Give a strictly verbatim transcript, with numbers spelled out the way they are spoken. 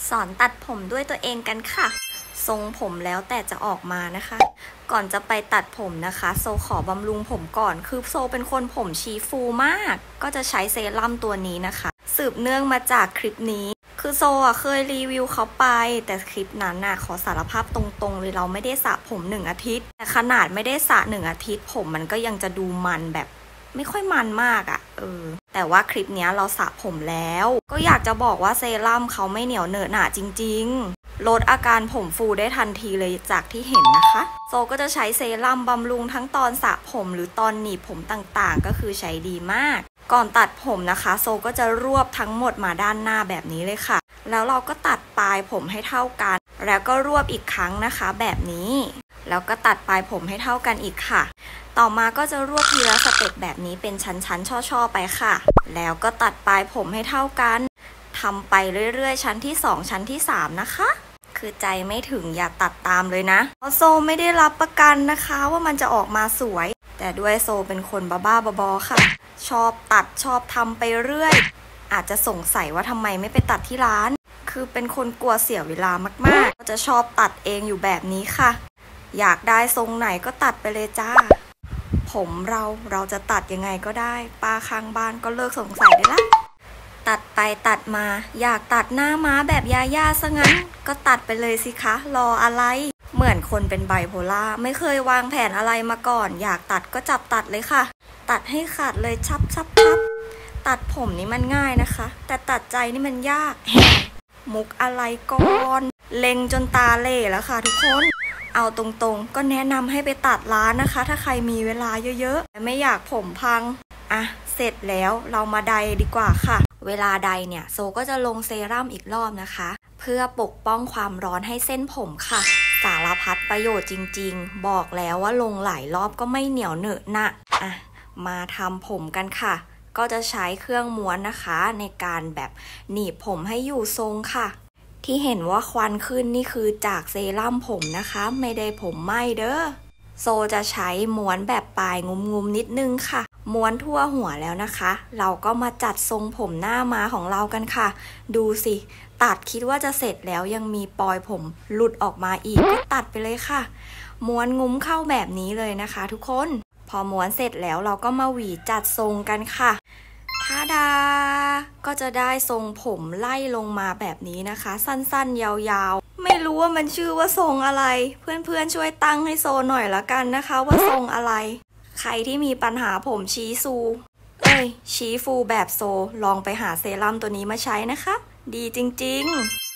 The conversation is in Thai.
สอนตัดผมด้วยตัวเองกันค่ะทรงผมแล้วแต่จะออกมานะคะก่อนจะไปตัดผมนะคะโซขอบำรุงผมก่อนคือโซเป็นคนผมชี้ฟูมากก็จะใช้เซรั่มตัวนี้นะคะสืบเนื่องมาจากคลิปนี้คือโซอ่ะเคยรีวิวเขาไปแต่คลิปนั้นน่ะขอสารภาพตรงๆเลยเราไม่ได้สระผมหนึ่งอาทิตย์แต่ขนาดไม่ได้สระหนึ่งอาทิตย์ผมมันก็ยังจะดูมันแบบไม่ค่อยมันมากอะ่ะเออแต่ว่าคลิปนี้เราสระผมแล้วก็อยากจะบอกว่าเซรั่มเขาไม่เหนียวเหนอะหนะจริงๆลดอาการผมฟูได้ทันทีเลยจากที่เห็นนะคะโซก็จะใช้เซรั่มบำรุงทั้งตอนสระผมหรือตอนหนีบผมต่างๆก็คือใช้ดีมากก่อนตัดผมนะคะโซก็จะรวบทั้งหมดมาด้านหน้าแบบนี้เลยค่ะแล้วเราก็ตัดปลายผมให้เท่ากันแล้วก็รวบอีกครั้งนะคะแบบนี้แล้วก็ตัดปลายผมให้เท่ากันอีกค่ะต่อมาก็จะรวบทีละสเต็ปแบบนี้เป็นชั้นๆช่อๆไปค่ะแล้วก็ตัดปลายผมให้เท่ากันทำไปเรื่อยๆชั้นที่สองชั้นที่สามนะคะคือใจไม่ถึงอย่าตัดตามเลยนะเพราะโซไม่ได้รับประกันนะคะว่ามันจะออกมาสวยแต่ด้วยโซเป็นคนบ้าๆบอๆค่ะชอบตัดชอบทำไปเรื่อยอาจจะสงสัยว่าทำไมไม่ไปตัดที่ร้านคือเป็นคนกลัวเสียเวลามากๆก็จะชอบตัดเองอยู่แบบนี้ค่ะอยากได้ทรงไหนก็ตัดไปเลยจ้าผมเราเราจะตัดยังไงก็ได้ป้าข้างบ้านก็เลิกสงสัยได้ละตัดไปตัดมาอยากตัดหน้าม้าแบบยาย่าซะงั้นก็ตัดไปเลยสิคะรออะไรเหมือนคนเป็นไบโพล่าไม่เคยวางแผนอะไรมาก่อนอยากตัดก็จับตัดเลยค่ะตัดให้ขาดเลยชับชับชับตัดผมนี่มันง่ายนะคะแต่ตัดใจนี่มันยากมุกอะไรก่อนเล็งจนตาเล่แล้วค่ะทุกคนเอาตรงๆก็แนะนำให้ไปตัดร้านนะคะถ้าใครมีเวลาเยอะๆไม่อยากผมพังอ่ะเสร็จแล้วเรามาไดดีกว่าค่ะเวลาไดเนี่ยโซก็จะลงเซรั่มอีกรอบนะคะเพื่อปกป้องความร้อนให้เส้นผมค่ะสารพัดประโยชน์จริงๆบอกแล้วว่าลงหลายรอบก็ไม่เหนียวเหนอะนะอ่ะมาทำผมกันค่ะก็จะใช้เครื่องม้วนนะคะในการแบบหนีบผมให้อยู่ทรงค่ะที่เห็นว่าควันขึ้นนี่คือจากเซรั่มผมนะคะไม่ได้ผมไหม้เด้อโซจะใช้ม้วนแบบปลายงุมๆนิดนึงค่ะม้วนทั่วหัวแล้วนะคะเราก็มาจัดทรงผมหน้าม้าของเรากันค่ะดูสิตัดคิดว่าจะเสร็จแล้วยังมีปลอยผมหลุดออกมาอีกก็ตัดไปเลยค่ะม้วนงุ้มเข้าแบบนี้เลยนะคะทุกคนพอม้วนเสร็จแล้วเราก็มาหวีจัดทรงกันค่ะทาดาก็จะได้ทรงผมไล่ลงมาแบบนี้นะคะสั้นๆยาวๆไม่รู้ว่ามันชื่อว่าทรงอะไรเพื่อนๆช่วยตั้งให้โซหน่อยละกันนะคะว่าทรงอะไรใครที่มีปัญหาผมชี้ซูเอ้ยชี้ฟูแบบโซลองไปหาเซรั่มตัวนี้มาใช้นะคะดีจริงๆ